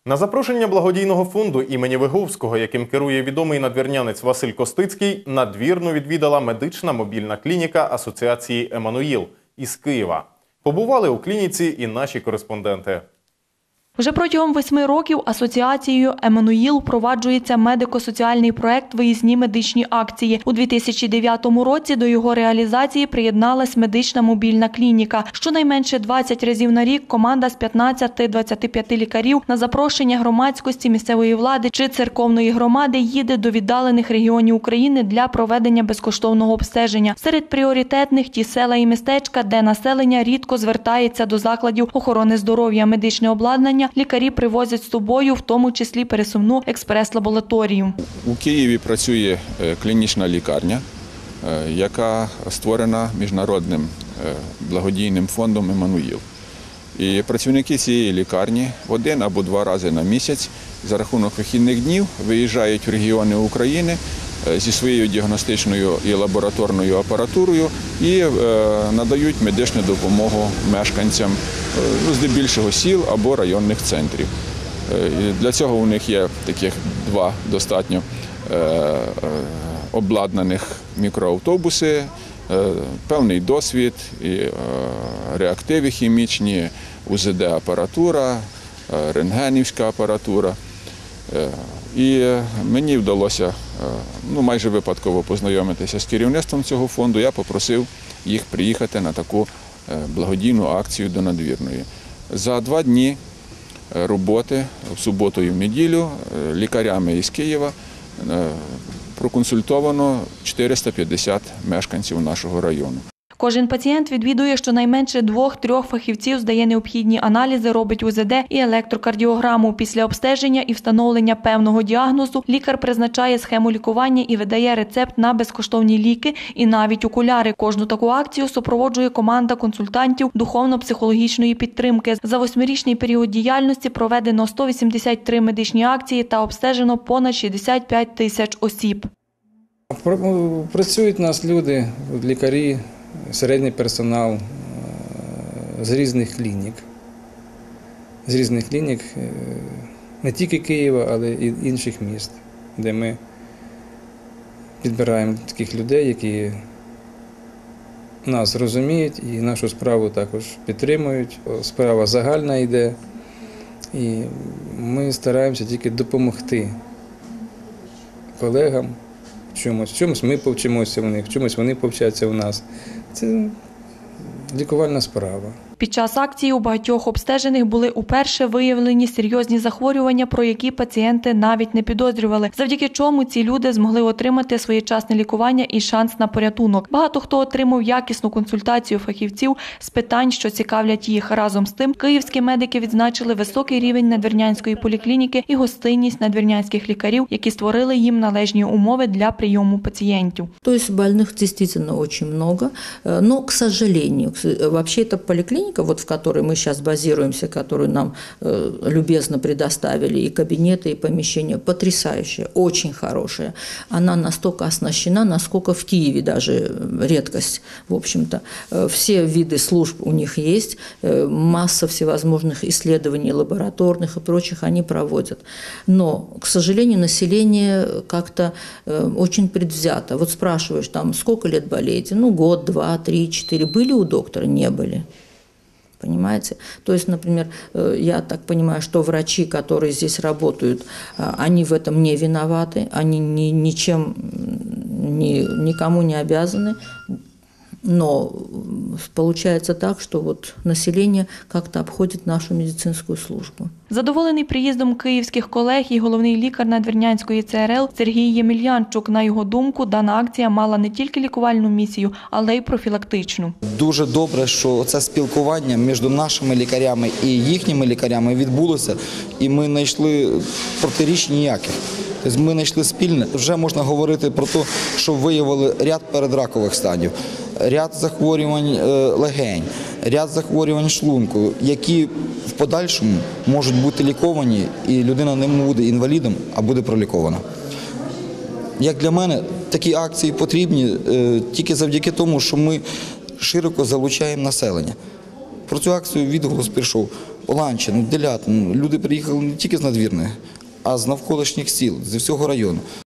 На запрошення благодійного фонду імені Виговського, яким керує відомий надвірнянець Василь Костицький, надвірну відвідала медична мобільна клініка Асоціації «Еммануїл» із Києва. Побували у клініці і наші кореспонденти. Вже протягом 8 років асоціацією «Еммануїл» впроваджується медико-соціальний проект «Виїзні медичні акції». У 2009 році до його реалізації приєдналась медична мобільна клініка. Щонайменше 20 разів на рік команда з 15-25 лікарів на запрошення громадськості, місцевої влади чи церковної громади їде до віддалених регіонів України для проведення безкоштовного обстеження. Серед пріоритетних – ті села і містечка, де населення рідко звертається до закладів охорони здоров'я, медичне обладнання. Лікарі привозять з собою, в тому числі пересувну експрес-лабораторію. У Києві працює клінічна лікарня, яка створена міжнародним благодійним фондом «Еммануїл». І працівники цієї лікарні один або два рази на місяць за рахунок вихідних днів виїжджають в регіони України зі своєю діагностичною і лабораторною апаратурою і надають медичну допомогу мешканцям здебільшого сіл або районних центрів. Для цього у них є таких два достатньо обладнаних мікроавтобуси, певний досвід, і реактиви хімічні, УЗД-апаратура, рентгенівська апаратура. І мені вдалося майже випадково познайомитися з керівництвом цього фонду. Я попросив їх приїхати на таку благодійну акцію до Надвірної. За 2 дні роботи, в суботу і в неділю, лікарями із Києва проконсультовано 450 мешканців нашого району. Кожен пацієнт відвідує щонайменше 2-3 фахівців, здає необхідні аналізи, робить УЗД і електрокардіограму. Після обстеження і встановлення певного діагнозу лікар призначає схему лікування і видає рецепт на безкоштовні ліки і навіть окуляри. Кожну таку акцію супроводжує команда консультантів духовно-психологічної підтримки. За 8-річний період діяльності проведено 183 медичні акції та обстежено понад 65 тисяч осіб. Працюють у нас люди, лікарі, середній персонал з різних клінік. З різних клінік не тільки Києва, але й інших міст, де ми підбираємо таких людей, які нас розуміють і нашу справу також підтримують. Справа загальна йде, і ми стараємося тільки допомогти колегам. В чомусь ми повчимося в них, в чомусь вони повчаться в нас. Це лікувальна справа. Під час акції у багатьох обстежених були уперше виявлені серйозні захворювання, про які пацієнти навіть не підозрювали, завдяки чому ці люди змогли отримати своєчасне лікування і шанс на порятунок. Багато хто отримав якісну консультацію фахівців з питань, що цікавлять їх. Разом з тим, київські медики відзначили високий рівень надвірнянської поліклініки і гостинність надвірнянських лікарів, які створили їм належні умови для прийому пацієнтів. Тобто больних дійсно дуже багато, але, к сожалению, вообще это поликлиника, в которой мы сейчас базируемся, которую нам любезно предоставили, и кабинеты, и помещения, потрясающая, очень хорошая. Она настолько оснащена, насколько в Киеве даже редкость, в общем-то. Все виды служб у них есть, масса всевозможных исследований лабораторных и прочих они проводят. Но, к сожалению, население как-то очень предвзято. Вот спрашиваешь, там, сколько лет болеете? Год, 2, 3, 4. Были у доктора? Не были. Понимаете? То есть, например, я так понимаю, что врачи, которые здесь работают, они в этом не виноваты, они ничем, никому не обязаны. Но получается так, что вот население как-то обходит нашу медицинскую службу. Задоволений приїздом київських колег і головний лікар Надвірнянської ЦРЛ Сергій Ємельянчук. На його думку, дана акція мала не тільки лікувальну місію, але й профілактичну. Дуже добре, що це спілкування між нашими лікарями і їхніми лікарями відбулося, і ми знайшли протиріч ніяких. Тобто ми знайшли спільне. Вже можна говорити про те, що виявили ряд передракових станів, ряд захворювань легень, ряд захворювань шлунку, які в подальшому можуть бути ліковані, і людина не буде інвалідом, а буде пролікована. Як для мене, такі акції потрібні тільки завдяки тому, що ми широко залучаємо населення. Про цю акцію відголос прийшов Оланчин, Делятин. Люди приїхали не тільки з надвірних, а з навколишніх сіл, зі всього району.